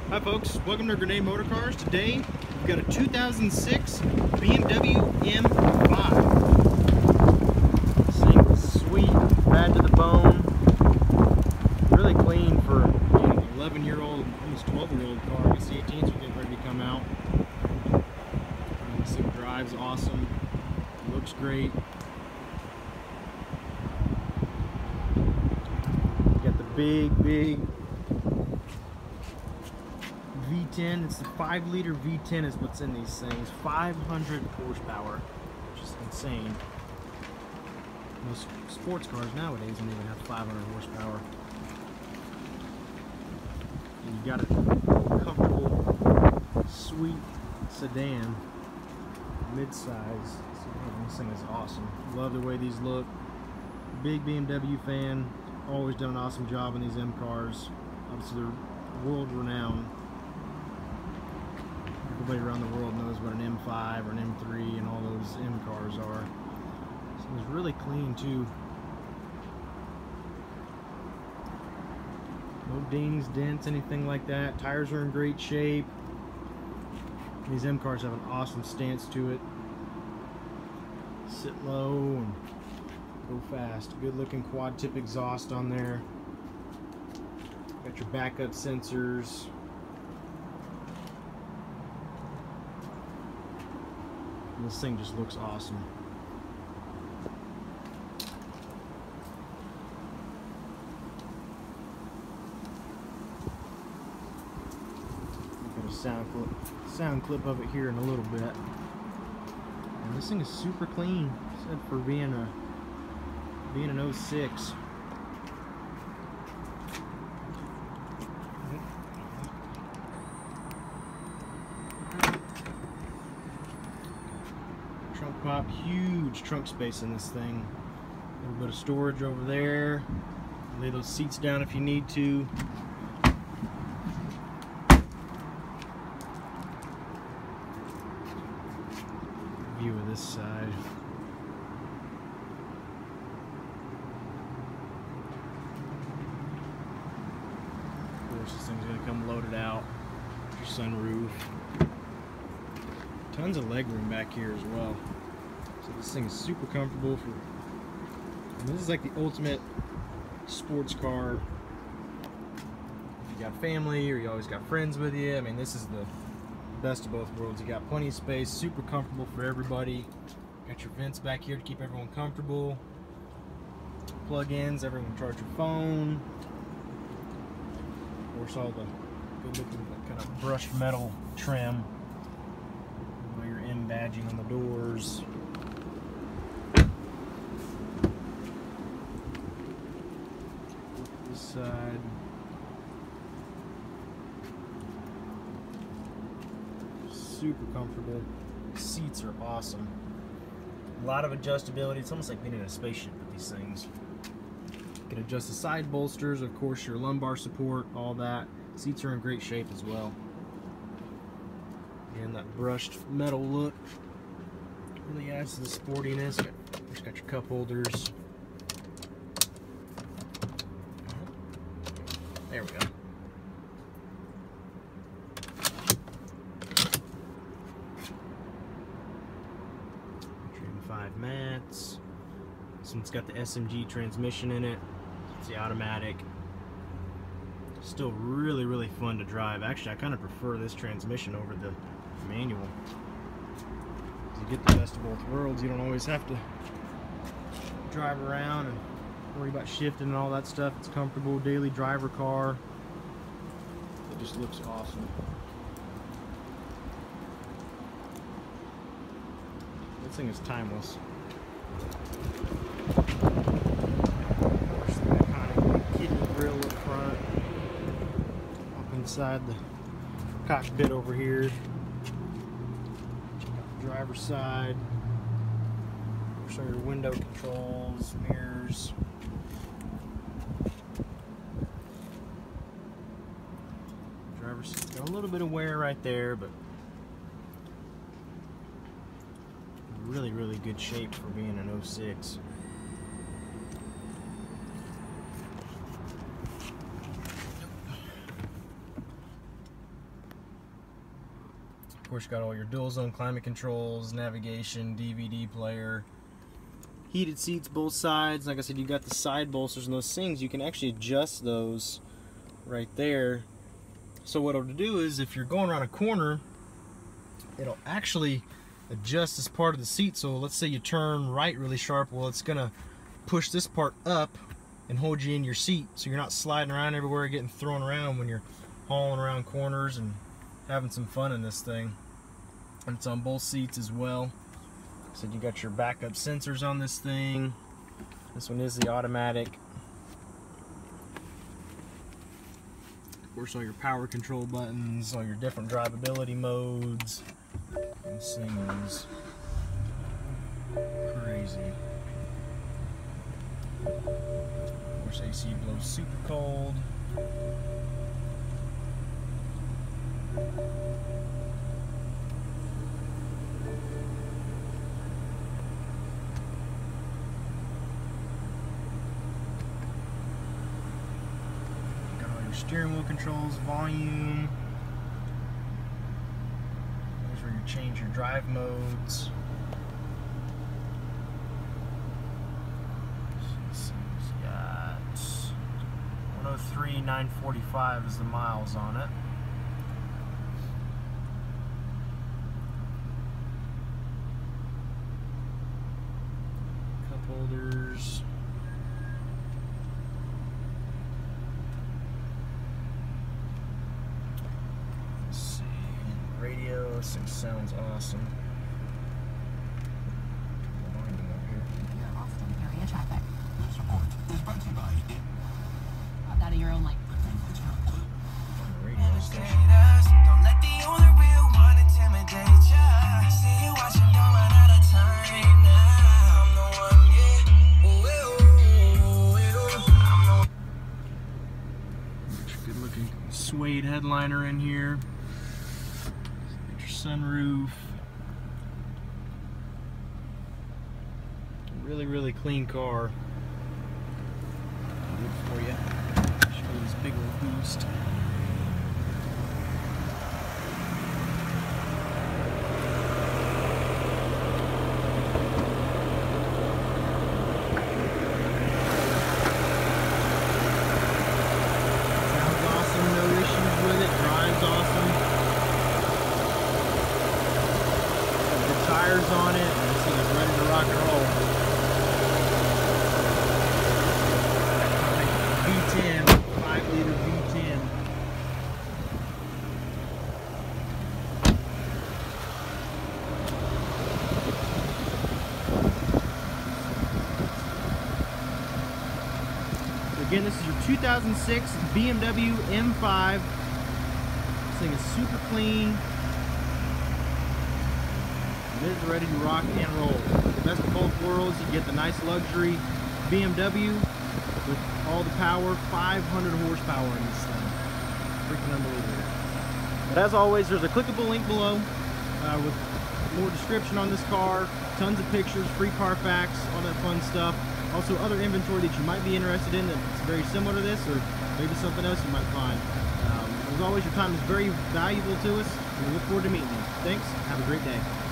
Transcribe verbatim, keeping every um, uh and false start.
Hi folks, welcome to Grenade Motor Cars. Today we've got a two thousand six B M W M five. This thing is sweet, bad to the bone, really clean for an eleven year old, almost twelve year old car. I guess the eighteens are getting ready to come out. And this thing drives awesome, looks great. You got the big, big V ten. It's the five liter V ten is what's in these things. five hundred horsepower, which is insane. Most sports cars nowadays don't even have five hundred horsepower. And you got a comfortable, sweet sedan, mid-size. This thing is awesome. Love the way these look. Big B M W fan. Always done an awesome job on these M cars. Obviously they're world renowned. Everybody around the world knows what an M five or an M three and all those M cars are. So it's really clean too. No dings, dents, anything like that. Tires are in great shape. These M cars have an awesome stance to it. Sit low and go fast. Good looking quad tip exhaust on there. Got your backup sensors. This thing just looks awesome. Got a sound clip, sound clip of it here in a little bit. And this thing is super clean, except for being a being an oh six. Trunk pop, huge trunk space in this thing. A little bit of storage over there. Lay those seats down if you need to. View of this side. Of course, this thing's going to come loaded out. Your sunroof. Tons of legroom back here as well. So this thing is super comfortable for. And this is like the ultimate sports car. If you got family or you always got friends with you, I mean, this is the best of both worlds. You got plenty of space, super comfortable for everybody. Got your vents back here to keep everyone comfortable. Plug-ins, everyone can charge your phone. Of course, all the good-looking kind of brushed metal trim. Your M badging on the doors. This side. Super comfortable. Seats are awesome. A lot of adjustability. It's almost like being in a spaceship with these things. You can adjust the side bolsters, of course, your lumbar support, all that. Seats are in great shape as well. And that brushed metal look really adds to the sportiness. Just got your cup holders. There we go. Trim five mats. This one's got the S M G transmission in it. It's the automatic. Still really, really fun to drive. Actually, I kind of prefer this transmission over the manual. You get the best of both worlds. You don't always have to drive around and worry about shifting and all that stuff. It's a comfortable daily driver car. It just looks awesome. This thing is timeless. Of course, the iconic kidney grill up front. Up inside the cockpit over here. Driver's side. Show your window controls, mirrors. Driver's seat got a little bit of wear right there, but really, really good shape for being an oh six. Of course, you got all your dual zone climate controls, navigation, D V D player, heated seats both sides. Like I said, you got the side bolsters and those things. You can actually adjust those right there. So what it'll do is, if you're going around a corner, it'll actually adjust this part of the seat. So let's say you turn right really sharp, well, it's gonna push this part up and hold you in your seat, so you're not sliding around everywhere, getting thrown around when you're hauling around corners and having some fun in this thing. And it's on both seats as well. So you got your backup sensors on this thing. This one is the automatic. Of course, all your power control buttons, all your different drivability modes. This thing is crazy. Of course, A C blows super cold. Got all your steering wheel controls, volume. There's where you change your drive modes. It's got one oh three nine forty-five is the miles on it. Holders. Let's see. Radio, this thing sounds awesome. You're off from area traffic. This report is brought to you by Not out of your own lane. On the radio station. Don't let the only real one intimidate ya. See you watching, don't run out of time now. Good looking suede headliner in here. Get your sunroof. Really, really clean car. Good for you. Show you this big old boost. Tires on it, and this thing is ready to rock and roll. V ten, five liter V ten. So again, this is your two thousand six B M W M five. This thing is super clean. It is ready to rock and roll. The best of both worlds. You get the nice luxury B M W with all the power, five hundred horsepower in this thing. Freaking unbelievable. But as always, there's a clickable link below uh, with more description on this car, tons of pictures, free Carfax, all that fun stuff. Also other inventory that you might be interested in that's very similar to this, or maybe something else you might find. Um, as always, your time is very valuable to us, and we look forward to meeting you. Thanks. Have a great day.